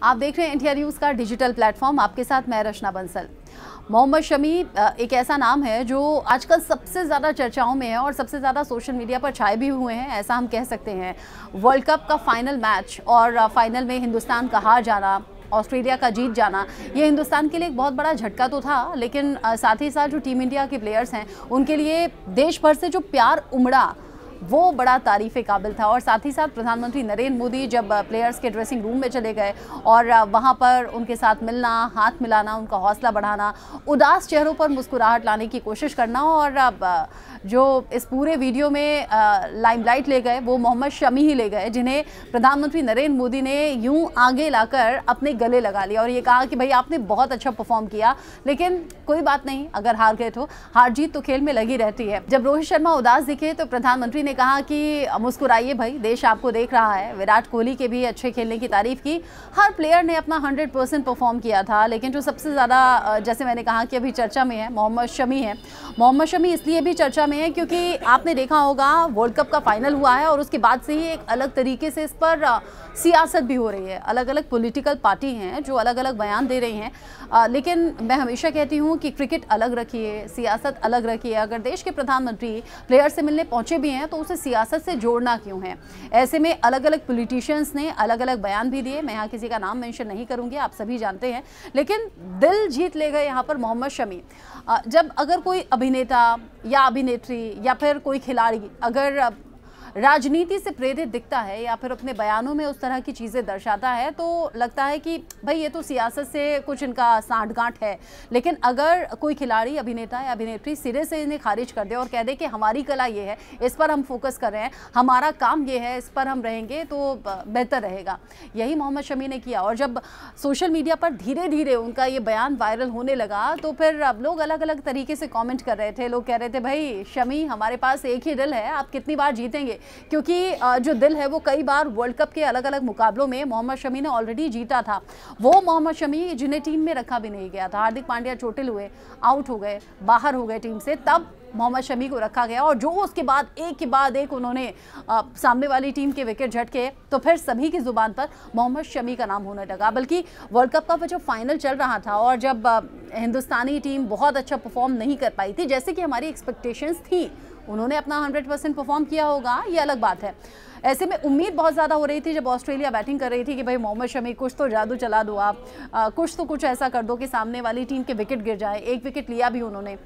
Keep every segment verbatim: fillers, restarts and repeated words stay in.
आप देख रहे हैं इंडिया न्यूज़ का डिजिटल प्लेटफॉर्म, आपके साथ मैं रचना बंसल। मोहम्मद शमी एक ऐसा नाम है जो आजकल सबसे ज़्यादा चर्चाओं में है और सबसे ज़्यादा सोशल मीडिया पर छाए भी हुए हैं, ऐसा हम कह सकते हैं। वर्ल्ड कप का फाइनल मैच और फाइनल में हिंदुस्तान का हार जाना, ऑस्ट्रेलिया का जीत जाना, ये हिंदुस्तान के लिए एक बहुत बड़ा झटका तो था, लेकिन साथ ही साथ जो टीम इंडिया के प्लेयर्स हैं उनके लिए देश भर से जो प्यार उमड़ा वो बड़ा तारीफ़े काबिल था। और साथ ही साथ प्रधानमंत्री नरेंद्र मोदी जब प्लेयर्स के ड्रेसिंग रूम में चले गए और वहाँ पर उनके साथ मिलना, हाथ मिलाना, उनका हौसला बढ़ाना, उदास चेहरों पर मुस्कुराहट लाने की कोशिश करना, और जो इस पूरे वीडियो में लाइमलाइट ले गए वो मोहम्मद शमी ही ले गए, जिन्हें प्रधानमंत्री नरेंद्र मोदी ने यूं आगे लाकर अपने गले लगा लिया और ये कहा कि भाई आपने बहुत अच्छा परफॉर्म किया, लेकिन कोई बात नहीं, अगर हार गए तो हार जीत तो खेल में लगी रहती है। जब रोहित शर्मा उदास दिखे तो प्रधानमंत्री ने कहा कि मुस्कुराइए भाई, देश आपको देख रहा है। विराट कोहली के भी अच्छे खेलने की तारीफ की। हर प्लेयर ने अपना हंड्रेड परसेंट परफॉर्म किया था, लेकिन जो सबसे ज़्यादा, जैसे मैंने कहा कि अभी चर्चा में है, मोहम्मद शमी है। मोहम्मद शमी इसलिए भी चर्चा में है क्योंकि आपने देखा होगा वर्ल्ड कप का फाइनल हुआ है और उसके बाद से ही एक अलग तरीके से इस पर सियासत भी हो रही है। अलग अलग पॉलिटिकल पार्टी हैं जो अलग अलग बयान दे रही हैं, आ, लेकिन मैं हमेशा कहती हूँ कि क्रिकेट अलग रखिए, सियासत अलग रखिए। अगर देश के प्रधानमंत्री प्लेयर से मिलने पहुँचे भी हैं तो उसे सियासत से जोड़ना क्यों है। ऐसे में अलग अलग पॉलिटिशियंस ने अलग अलग बयान भी दिए। मैं यहाँ किसी का नाम मेंशन नहीं करूँगी, आप सभी जानते हैं, लेकिन दिल जीत ले गए यहाँ पर मोहम्मद शमी। जब अगर कोई अभिनेता या अभिनेत्री या फिर कोई खिलाड़ी अगर राजनीति से प्रेरित दिखता है या फिर अपने बयानों में उस तरह की चीज़ें दर्शाता है तो लगता है कि भाई ये तो सियासत से कुछ इनका सांठगांठ है। लेकिन अगर कोई खिलाड़ी, अभिनेता या अभिनेत्री सिरे से इन्हें खारिज कर दे और कह दे कि हमारी कला ये है, इस पर हम फोकस कर रहे हैं, हमारा काम ये है, इस पर हम रहेंगे तो बेहतर रहेगा, यही मोहम्मद शमी ने किया। और जब सोशल मीडिया पर धीरे धीरे उनका ये बयान वायरल होने लगा तो फिर अब लोग अलग अलग तरीके से कॉमेंट कर रहे थे। लोग कह रहे थे भाई शमी, हमारे पास एक ही दिल है, आप कितनी बार जीतेंगे, क्योंकि जो दिल है वो कई बार वर्ल्ड कप के अलग अलग मुकाबलों में मोहम्मद शमी ने ऑलरेडी जीता था। वो मोहम्मद शमी जिन्हें टीम में रखा भी नहीं गया था, हार्दिक पांड्या चोटिल हुए, आउट हो गए, बाहर हो गए टीम से, तब मोहम्मद शमी को रखा गया और जो उसके बाद एक के बाद एक उन्होंने आ, सामने वाली टीम के विकेट झटके तो फिर सभी की जुबान पर मोहम्मद शमी का नाम होने लगा। बल्कि वर्ल्ड कप का जो फाइनल चल रहा था और जब आ, हिंदुस्तानी टीम बहुत अच्छा परफॉर्म नहीं कर पाई थी जैसे कि हमारी एक्सपेक्टेशंस थी, उन्होंने अपना हंड्रेड परसेंट परफॉर्म किया होगा, ये अलग बात है। ऐसे में उम्मीद बहुत ज़्यादा हो रही थी जब ऑस्ट्रेलिया बैटिंग कर रही थी कि भाई मोहम्मद शमी कुछ तो जादू चला दो आप, आ, कुछ तो कुछ ऐसा कर दो कि सामने वाली टीम के विकेट गिर जाए। एक विकेट लिया भी उन्होंने,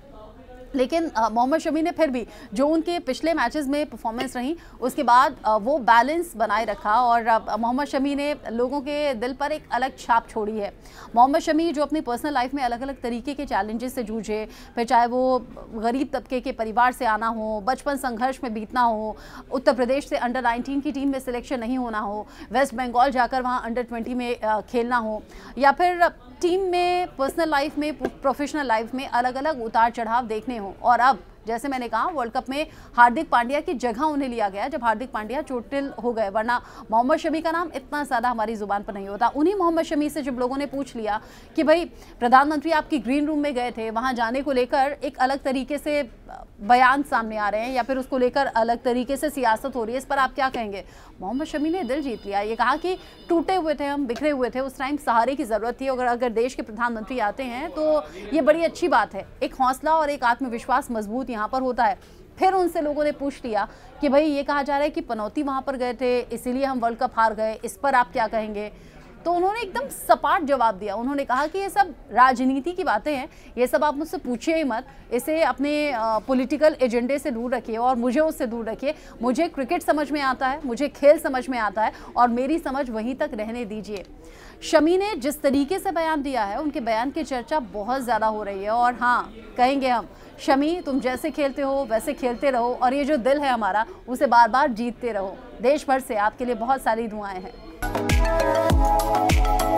लेकिन मोहम्मद शमी ने फिर भी जो उनके पिछले मैचेस में परफॉर्मेंस रही उसके बाद वो बैलेंस बनाए रखा और मोहम्मद शमी ने लोगों के दिल पर एक अलग छाप छोड़ी है। मोहम्मद शमी जो अपनी पर्सनल लाइफ में अलग अलग तरीके के चैलेंजेस से जूझे, फिर चाहे वो गरीब तबके के परिवार से आना हो, बचपन संघर्ष में बीतना हो, उत्तर प्रदेश से अंडर नाइनटीन की टीम में सिलेक्शन नहीं होना हो, वेस्ट बंगाल जाकर वहाँ अंडर ट्वेंटी में खेलना हो, या फिर टीम में, पर्सनल लाइफ में, प्रोफेशनल लाइफ में अलग अलग उतार चढ़ाव देखने हो। और अब जैसे मैंने कहा वर्ल्ड कप में हार्दिक पांड्या की जगह उन्हें लिया गया जब हार्दिक पांड्या चोटिल हो गए, वरना मोहम्मद शमी का नाम इतना ज़्यादा हमारी ज़ुबान पर नहीं होता। उन्हीं मोहम्मद शमी से जब लोगों ने पूछ लिया कि भाई प्रधानमंत्री आपकी ग्रीन रूम में गए थे, वहाँ जाने को लेकर एक अलग तरीके से बयान सामने आ रहे हैं या फिर उसको लेकर अलग तरीके से सियासत हो रही है, इस पर आप क्या कहेंगे। मोहम्मद शमी ने दिल जीत लिया। ये कहा कि टूटे हुए थे हम, बिखरे हुए थे, उस टाइम सहारे की ज़रूरत थी, अगर अगर देश के प्रधानमंत्री आते हैं तो ये बड़ी अच्छी बात है। एक हौसला और एक आत्मविश्वास मजबूत यहाँ पर होता है। फिर उनसे लोगों ने पूछ लिया कि भाई ये कहा जा रहा है कि पनौती वहाँ पर गए थे इसीलिए हम वर्ल्ड कप हार गए, इस पर आप क्या कहेंगे। तो उन्होंने एकदम सपाट जवाब दिया। उन्होंने कहा कि ये सब राजनीति की बातें हैं, ये सब आप मुझसे पूछिए ही मत, इसे अपने पॉलिटिकल एजेंडे से दूर रखिए और मुझे उससे दूर रखिए। मुझे क्रिकेट समझ में आता है, मुझे खेल समझ में आता है और मेरी समझ वहीं तक रहने दीजिए। शमी ने जिस तरीके से बयान दिया है, उनके बयान की चर्चा बहुत ज़्यादा हो रही है और हाँ, कहेंगे हम शमी तुम जैसे खेलते हो वैसे खेलते रहो और ये जो दिल है हमारा उसे बार बार जीतते रहो। देश भर से आपके लिए बहुत सारी दुआएं हैं।